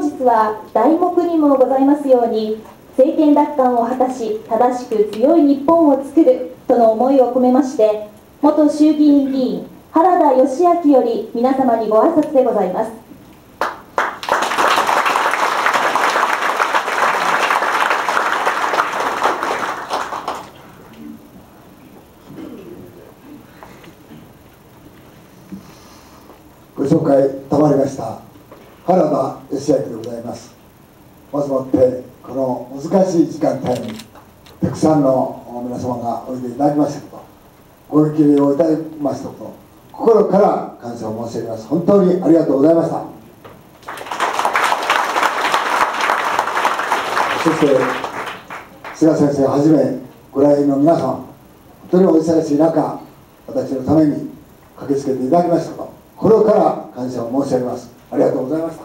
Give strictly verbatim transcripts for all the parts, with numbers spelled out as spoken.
日は題目にもございますように、政権奪還を果たし正しく強い日本を作るとの思いを込めまして、元衆議院議員原田義明より皆様にご挨拶でございます。 ご紹介賜りました原田義明でございます。まずもってこの難しい時間帯にたくさんの皆様がおいでいただきましたこと、ご激励をいただきましたこと、心から感謝を申し上げます。本当にありがとうございました。そして菅先生はじめご来賓の皆様、本当にお忙しい中、私のために駆けつけていただきましたこと、心から感謝を申し上げます。ありがとうございました。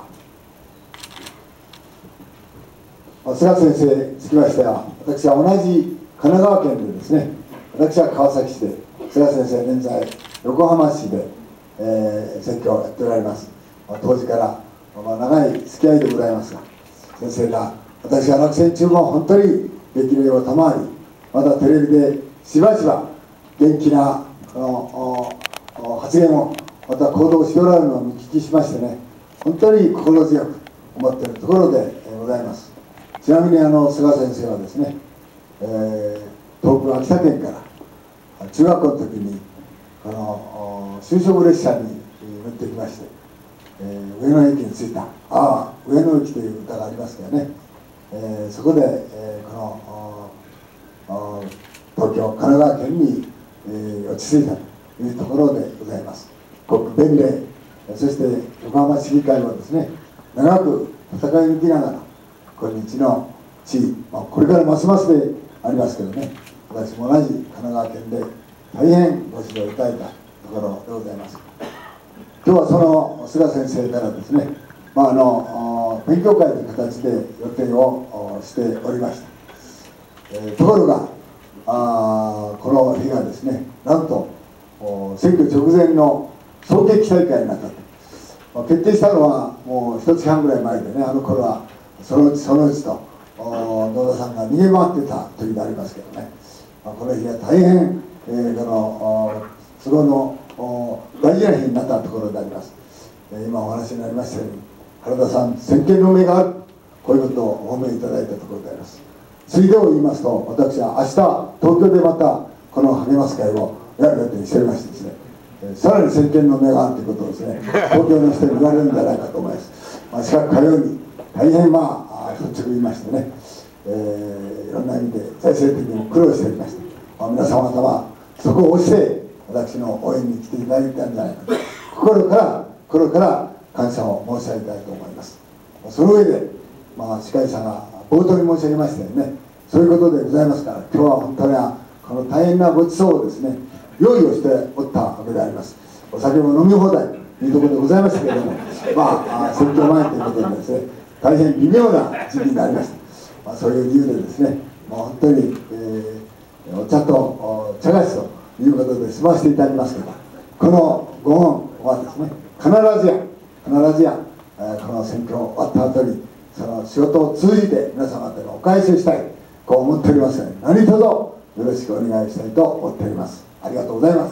菅先生につきましては、私は同じ神奈川県でですね、私は川崎市で、菅先生は現在横浜市で、えー、選挙をやっておられます。当時から、まあ、長い付き合いでございますが、先生が私が落選中も本当に激励を賜り、またテレビでしばしば元気なこの発言をまた行動しておられるのを見聞きしましてね、本当に心強く思っているところでございます。ちなみにあの菅先生はですね、えー、遠く秋田県から中学校の時にこの就職列車に乗ってきまして、えー、上野駅に着いた、ああ上野駅という歌がありますからね、えー、そこで、えー、この東京神奈川県に、えー、落ち着いたというところでございます。国弁令、そして横浜市議会はですね、長く戦い抜きながら今日の地位、まあ、これからますますでありますけどね、私も同じ神奈川県で大変ご指導いただいたところでございます。今日はその菅先生からですね、まあ、あの勉強会という形で予定をしておりました。えー、ところがあこの日がですね、なんと選挙直前の衝撃大会になったと、まあ、決定したのはもう一月半ぐらい前でね、あの頃はそのうちそのうちと野田さんが逃げ回ってた時でありますけどね、まあ、この日は大変、えー、この都合の大事な日になったところであります。えー、今お話になりましたように、原田さん先見の明がある、こういうことをお褒めいただいたところであります。ついでを言いますと、私は明日東京でまたこの励ます会をやる予定にしておりましてですね、えー、さらに先見の明があるということをですね、東京の人に言われるんじゃないかと思います。まあ、しかしかように大変まあ率直言いましてね、えー、いろんな意味で財政的にも苦労しておりました。まあ、皆様方はそこを押して私の応援に来ていただいたんじゃないかと、心から心から感謝を申し上げたいと思います。その上で、まあ、司会者が冒頭に申し上げましたよね、そういうことでございますから、今日は本当にこの大変なごちそうをですね、用意をしておったわけであります。お酒も飲み放題というところでございましたけれども、まあ選挙前ということでですね、大変微妙な時期になりました。まあ、そういう理由でですね、もう本当に、えー、お茶と茶菓子ということで済ませていただきますけど、このご恩はですね、必ずや必ずや、えー、この選挙終わった後にその仕事を通じて皆様方のお返しをしたい、こう思っておりますので、何卒よろしくお願いしたいと思っております。ありがとうございます。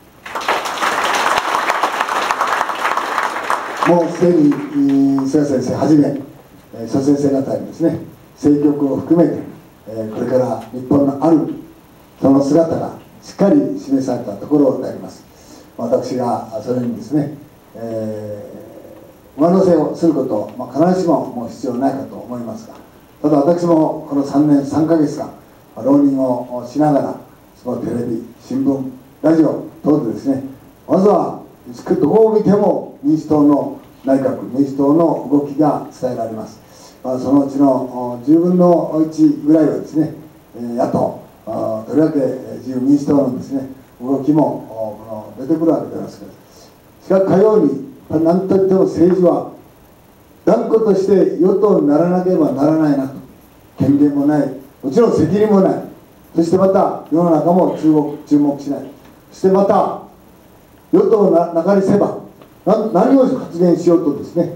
もうすでに菅先生はじめ諸先生方にですね、政局を含めて、えー、これから日本のあるその姿がしっかり示されたところであります。私がそれにですね、えー、上乗せをすること、まあ、必ずしももう必要ないかと思いますが、ただ私もこのさんねんさんかげつかん浪人をしながら、そのテレビ、新聞、ラジオ等でですね、まずはどこを見ても民主党の内閣、民主党の動きが伝えられます。まあ、そのうちのじゅうぶんのいちぐらいはですね、野党、とりわけ自由民主党のですね、動きもこの出てくるわけでありますけど、しかしかように何といっても政治は断固として与党にならなければならないなと、権限もない、もちろん責任もない、そしてまた世の中も注目注目しない、そしてまた与党の中にせば何を発言しようとですね、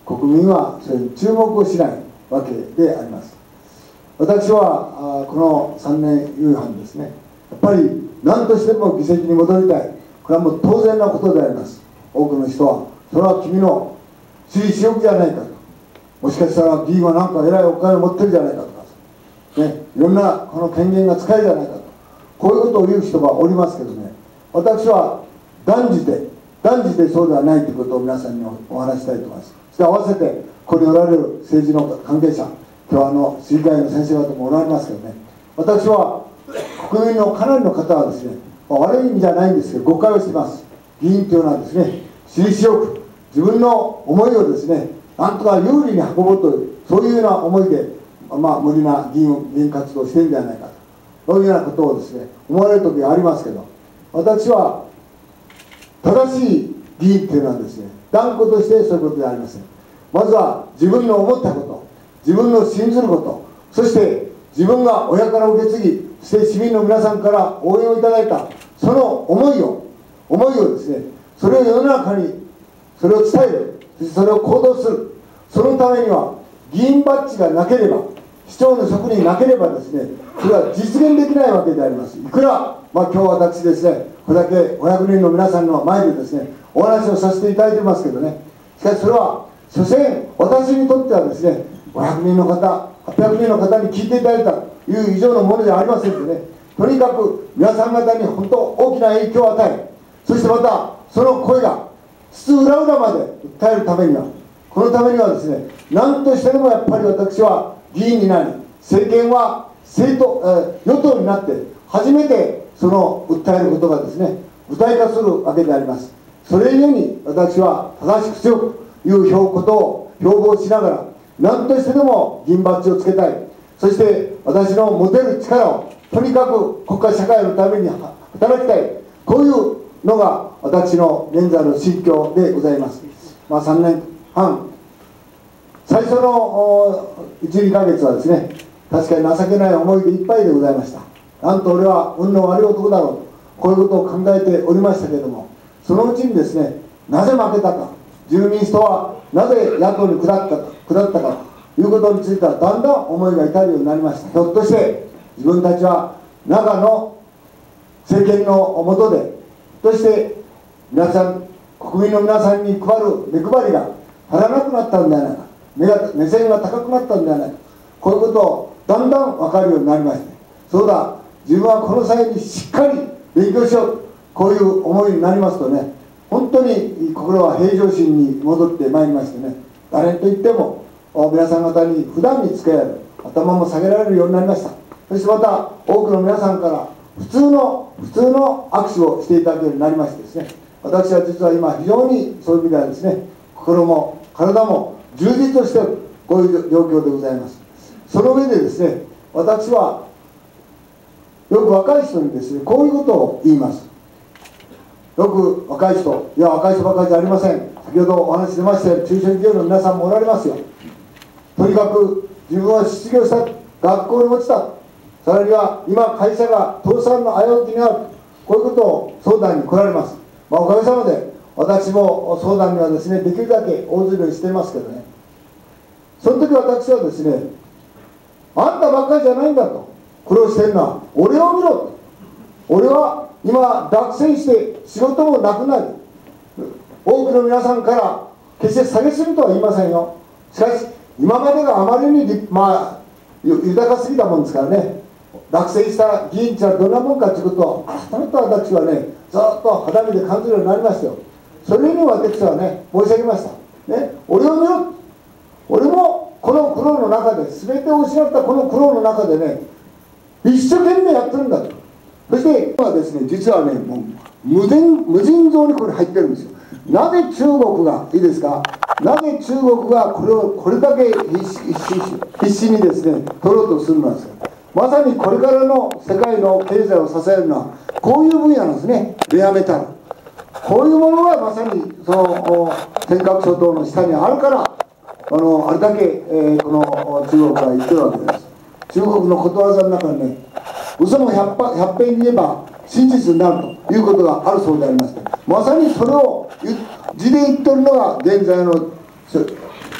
国民はそれに注目をしないわけであります。私はこのさんねん夕飯ですね、やっぱり何としても議席に戻りたい、これはもう当然なことであります。多くの人はそれは君の私利私欲じゃないかと、もしかしたら議員はなんか偉いお金を持ってるじゃないかとか、ね、いろんなこの権限が使えるじゃないかと、こういうことを言う人がおりますけどね、私は断じて断じてそうではないということを皆さんにお話したいと思います。そして合わせてここにおられる政治の関係者、今日はあの市議会の先生方もおられますけどね、私は国民のかなりの方はですね、悪い意味じゃないんですけど誤解をしています。議員というのはですね、私利私欲、自分の思いをですね、なんとか有利に運ぼうという、そういうような思いで、まあ、無理な議員議員活動をしているんじゃないかと、そういうようなことをですね、思われる時がありますけど、私は正しい議員というのはですね、断固としてそういうことではありません。まずは自分の思ったこと、自分の信ずること、そして自分が親から受け継ぎ、そして市民の皆さんから応援をいただいたその思いを思いをですね、それを世の中にそれを伝える、そしてそれを行動する。そのためには議員バッジがなければ、市長の職になければですね、それは実現できないわけであります。いくら、まあ、今日私ですね、これだけごひゃくにんの皆さんの前でですね、お話をさせていただいてますけどね、しかしそれは所詮私にとってはですね、ごひゃくにんの方、はっぴゃくにんの方に聞いていただいたという以上のものではありませんのでね、とにかく皆さん方に本当大きな影響を与え、そしてまたその声が津々浦々まで訴えるためには、このためにはですね、何としてでもやっぱり私は議員になり、政権は政党、えー、与党になって初めてその訴えることがですね、具体化するわけであります。それゆえに私は正しく強くいうことを標榜しながら、何としてでも議員バッジをつけたい、そして私の持てる力をとにかく国家社会のために働きたい、こういうのが私の現在の心境でございます。まあ、さんねんはん、最初のいち、にかげつはですね、確かに情けない思いでいっぱいでございました。なんと俺は運の悪い男だろうと、こういうことを考えておりましたけれども、そのうちにですね、なぜ負けたか、自由民主党はなぜ野党に下ったか下ったかということについてはだんだん思いが至るようになりました。ひょっとして自分たちは中の政権の下で、そして皆さん、国民の皆さんに配る目配りが足らなくなったんではないか、目が目線が高くなったんではないか、こういうことをだんだん分かるようになりまして、そうだ、自分はこの際にしっかり勉強しよう、こういう思いになりますとね、本当に心は平常心に戻ってまいりましてね、誰といっても皆さん方に普段に付き合える、頭も下げられるようになりました。そしてまた多くの皆さんから普通の普通の握手をしていただけるようになりましてですね、私は実は今非常にそういう意味ではですね、心も体も充実している、こういう状況でございます。その上でですね、私はよく若い人にですね、こういうことを言います。よく若い人、いや若い人ばかりじゃありません、先ほどお話し出ましたように中小企業の皆さんもおられますよ。とにかく自分は失業した、学校に落ちた、さらには今会社が倒産の危うきにある、こういうことを相談に来られます。まあ、おかげさまで私も相談にはですね、できるだけ大ずれしていますけどね、その時私はですね、あんたばっかりじゃないんだと、苦労してるのは俺を見ろと、俺は今落選して仕事もなくなり、多くの皆さんから決して下げすぎとは言いませんよ。しかし今までがあまりに、まあ、豊かすぎたもんですからね、落選した議員ってはどんなもんかということを改めて私はね、ずっと肌身で感じるようになりましたよ。それに私はね、申し上げました、ね、俺を見ろ、俺もこの苦労の中で、全てを失ったこの苦労の中でね、一生懸命やってるんだと。そして今はですね、実はね、もう無尽無尽蔵にこれ入ってるんですよ。なぜ中国がいいですか、なぜ中国がこれをこれだけ必死必死必死にですね取ろうとするのですか。まさにこれからの世界の経済を支えるのはこういう分野なんですね。レアメタル、こういうものがまさにその尖閣諸島の下にあるから、あのあれだけ、えー、この中国が言ってるわけです。中国のことわざの中にね、嘘も百遍言えば真実になるということがあるそうであります。まさにそれを字で言ってるのが現在の中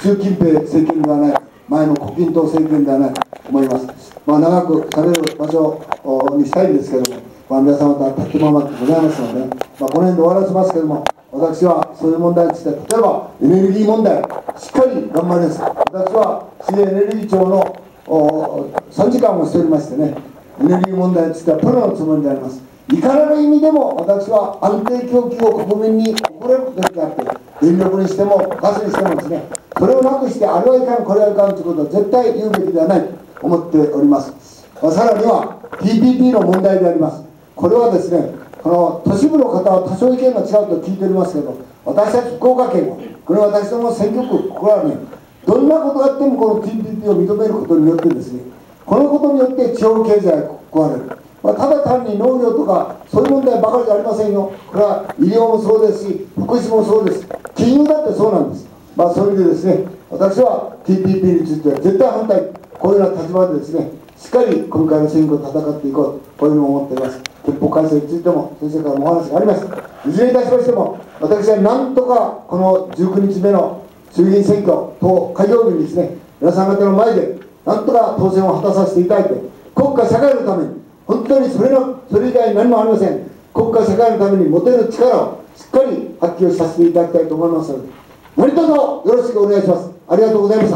習近平政権ではない、前の胡錦涛政権ではないと思います。まあ、長く喋る場所にしたいんですけれども、まあ、皆様とは立ってままでございますので、まあ、この辺で終わらせますけれども、私はそういう問題について、例えばエネルギー問題、しっかり頑張ります。私は市エネルギー庁のさんじかんもしておりましてね、エネルギー問題についてはプロのつもりであります。いかなる意味でも私は安定供給を国民に送れるべきであって、電力にしてもガスにしてもですね、それをなくしてあれはいかんこれはいかんということを絶対言うべきではないと思っております。まあ、さらには ティーピーピー の問題であります。これはですね、この都市部の方は多少意見が違うと聞いておりますけど、私たち福岡県は、これは私どもの選挙区、これはね、どんなことがあってもこの ティーピーピー を認めることによってですね、このことによって地方経済が壊れる。まあ、ただ単に農業とかそういう問題ばかりじゃありませんよ。これは医療もそうですし、福祉もそうです。金融だってそうなんです。まあ、それでですね、私は ティーピーピー については絶対反対、こういうような立場でですね、しっかり今回の選挙を戦っていこう、こういうのを思っています。憲法改正についても先生からもお話がありました。いずれにいたしましても、私はなんとかこのじゅうくにちめの衆議院選挙と開票日にですね、皆さん方の前でなんとか当選を果たさせていただいて、国家社会のために、本当にそれのそれ以外に何もありません。国家社会のために持てる力をしっかり発揮をさせていただきたいと思いますので、何卒よろしくお願いします。ありがとうございました。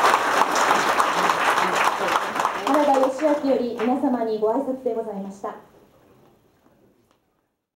原田義明より皆様にご挨拶でございました。